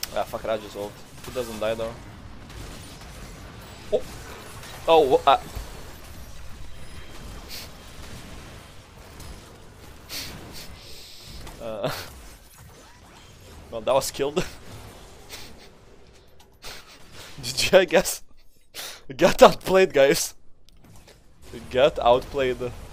Ah, fuck Raju's ult. He doesn't die though. Oh! Oh, well, that was killed. GG, I guess. We got outplayed, guys. We got outplayed.